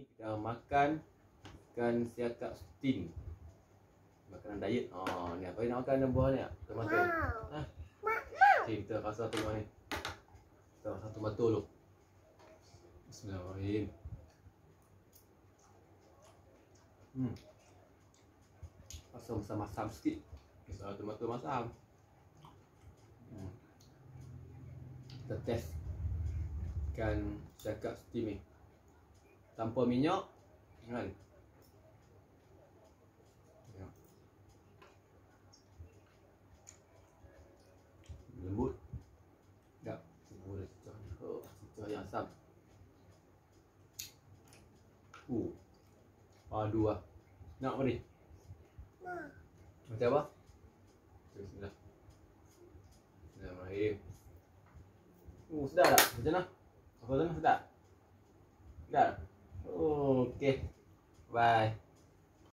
kita makan ikan siakap steam. Makanan diet. Oh, ni apa nak makan buah ni? Kita makan. Ha? Okay, kita rasa tengok ni. Kita rasa tomato dulu. Bismillahirrahmanirrahim. Rasa masam-masam sikit. Rasa tomato masam. Kita test ikan siakap steam ni. Tanpa minyak kan. Lembut. Tak. Mula cicah yang asam. Padu lah. Nak apa ni? Macam apa? Bismillah. Bismillahirrahmanirrahim. Sedap tak? Macam mana? Apa sana sedap? Sedap? Okey. Bye.